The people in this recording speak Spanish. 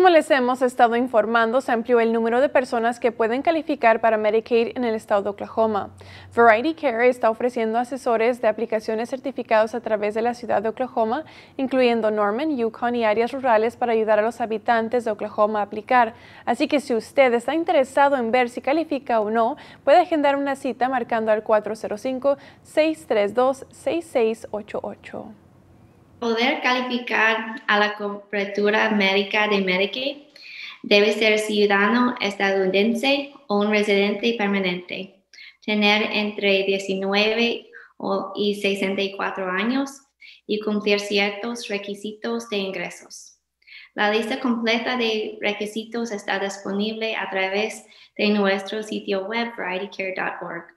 Como les hemos estado informando, se amplió el número de personas que pueden calificar para Medicaid en el estado de Oklahoma. Variety Care está ofreciendo asesores de aplicaciones certificados a través de la ciudad de Oklahoma, incluyendo Norman, Yukon y áreas rurales para ayudar a los habitantes de Oklahoma a aplicar. Así que si usted está interesado en ver si califica o no, puede agendar una cita marcando al 405-632-6688. Poder calificar a la cobertura médica de Medicaid debe ser ciudadano estadounidense o un residente permanente, tener entre 19 y 64 años y cumplir ciertos requisitos de ingresos. La lista completa de requisitos está disponible a través de nuestro sitio web varietycare.org.